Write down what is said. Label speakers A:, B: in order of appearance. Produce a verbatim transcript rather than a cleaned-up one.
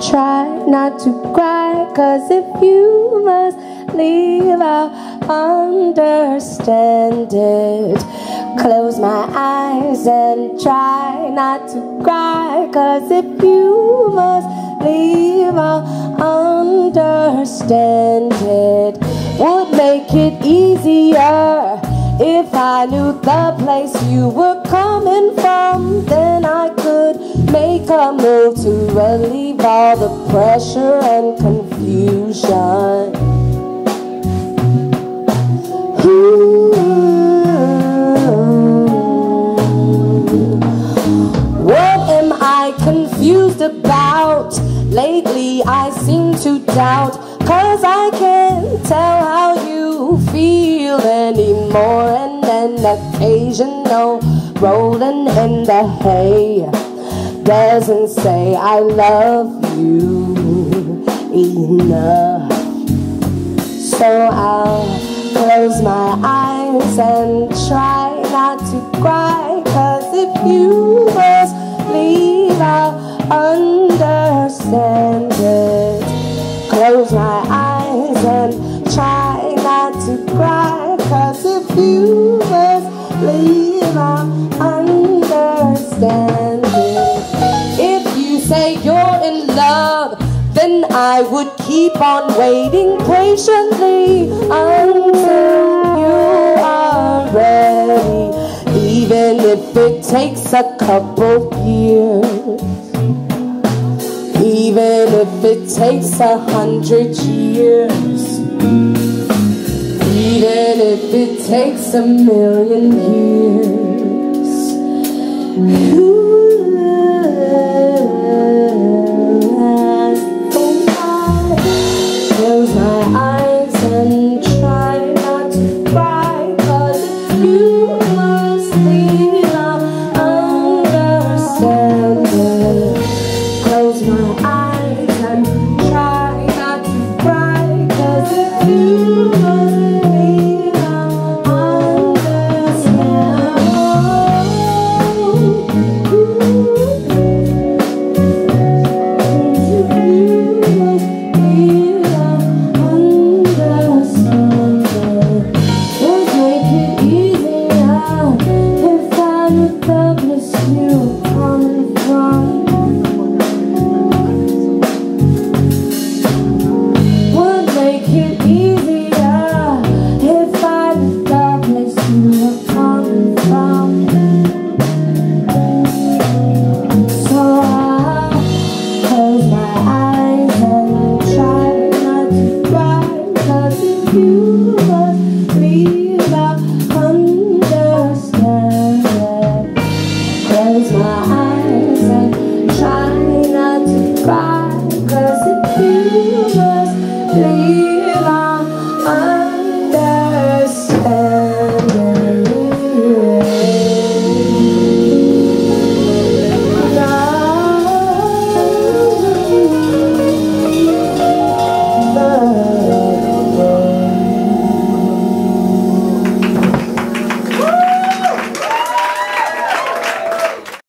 A: try not to cry, 'cause if you must leave, I'll understand it. Close my eyes and try not to cry, 'cause if you must leave, I'll understand it. Would make it easier if I knew the place you were coming from. Then I could make a move to relieve all the pressure and confusion. Ooh. What am I confused about? Lately I seem to doubt, 'cause I can't tell how you feel anymore. And an occasional rolling in the hay doesn't say I love you enough. So I'll close my eyes and try not to cry, 'cause if you must leave, I'll understand it. Close my eyes and try not to cry, 'cause if you must leave, I'll understand it. If you say you're in love, then I would keep on waiting patiently until you are ready, even if it takes a couple years, even if it takes a hundred years, even if it takes a million years. Ooh.